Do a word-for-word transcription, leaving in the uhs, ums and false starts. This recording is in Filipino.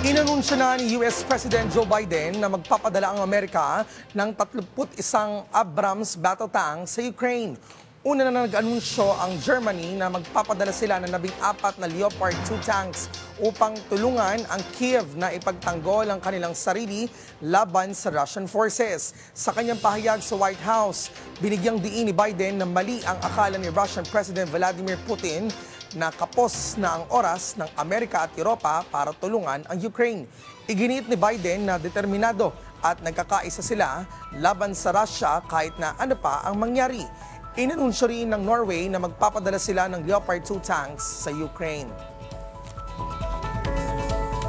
Inanunsyo na ni U S President Joe Biden na magpapadala ang Amerika ng tatluput isang Abrams battle tank sa Ukraine. Una na nag-anunsyo ang Germany na magpapadala sila ng labing apat na Leopard two tanks upang tulungan ang Kiev na ipagtanggol ang kanilang sarili laban sa Russian forces. Sa kanyang pahayag sa White House, binigyang diin ni Biden na mali ang akala ni Russian President Vladimir Putin na kapos na ang oras ng Amerika at Europa para tulungan ang Ukraine. Iginiit ni Biden na determinado at nagkakaisa sila laban sa Russia kahit na ano pa ang mangyari. Inanunsyo rin ng Norway na magpapadala sila ng Leopard two tanks sa Ukraine.